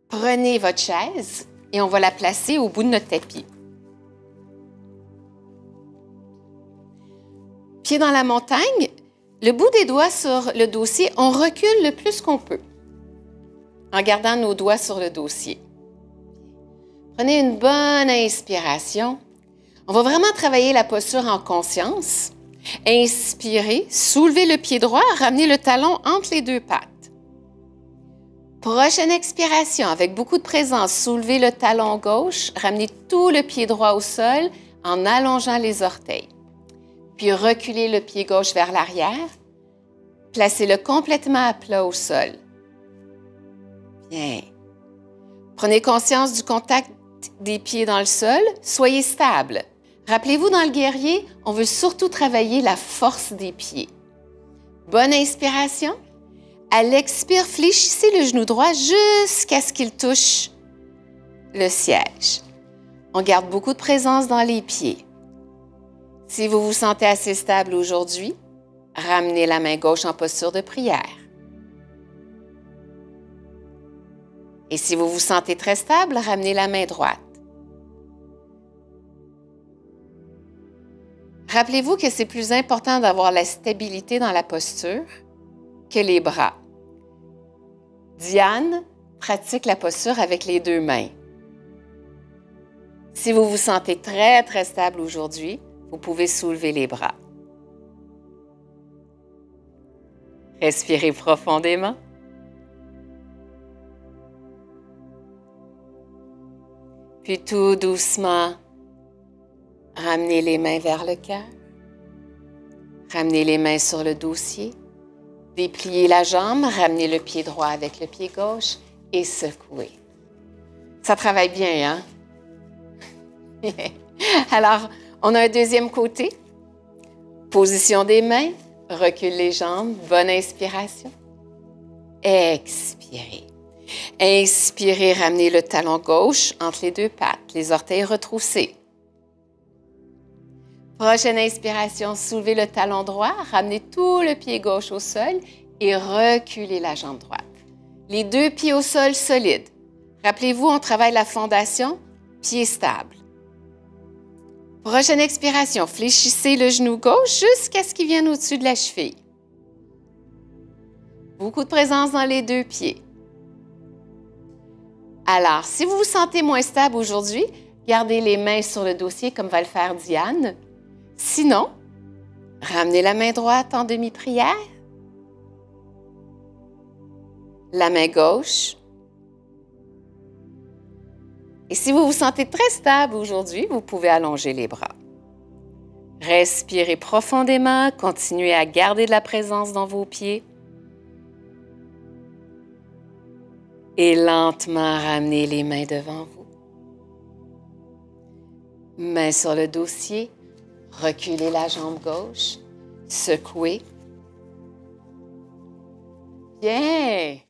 Prenez votre chaise et on va la placer au bout de notre tapis. Pied dans la montagne, le bout des doigts sur le dossier, on recule le plus qu'on peut en gardant nos doigts sur le dossier. Prenez une bonne inspiration. On va vraiment travailler la posture en conscience. Inspirez, soulevez le pied droit, ramenez le talon entre les deux pattes. Prochaine expiration, avec beaucoup de présence, soulevez le talon gauche, ramenez tout le pied droit au sol en allongeant les orteils. Puis reculez le pied gauche vers l'arrière. Placez-le complètement à plat au sol. Bien. Prenez conscience du contact des pieds dans le sol. Soyez stable. Rappelez-vous, dans le guerrier, on veut surtout travailler la force des pieds. Bonne inspiration. À l'expire, fléchissez le genou droit jusqu'à ce qu'il touche le siège. On garde beaucoup de présence dans les pieds. Si vous vous sentez assez stable aujourd'hui, ramenez la main gauche en posture de prière. Et si vous vous sentez très stable, ramenez la main droite. Rappelez-vous que c'est plus important d'avoir la stabilité dans la posture que les bras. Diane pratique la posture avec les deux mains. Si vous vous sentez très, très stable aujourd'hui, vous pouvez soulever les bras. Respirez profondément. Puis tout doucement, ramenez les mains vers le cœur. Ramenez les mains sur le dossier. Dépliez la jambe, ramenez le pied droit avec le pied gauche et secouez. Ça travaille bien, hein? Alors, on a un deuxième côté. Position des mains, recule les jambes, bonne inspiration. Expirez. Inspirez, ramenez le talon gauche entre les deux pattes, les orteils retroussés. Prochaine inspiration, soulevez le talon droit, ramenez tout le pied gauche au sol et reculez la jambe droite. Les deux pieds au sol solides. Rappelez-vous, on travaille la fondation, pied stable. Prochaine expiration, fléchissez le genou gauche jusqu'à ce qu'il vienne au-dessus de la cheville. Beaucoup de présence dans les deux pieds. Alors, si vous vous sentez moins stable aujourd'hui, gardez les mains sur le dossier comme va le faire Diane. Sinon, ramenez la main droite en demi-prière. La main gauche. Et si vous vous sentez très stable aujourd'hui, vous pouvez allonger les bras. Respirez profondément, continuez à garder de la présence dans vos pieds. Et lentement ramenez les mains devant vous. Main sur le dossier, reculez la jambe gauche, secouez. Bien!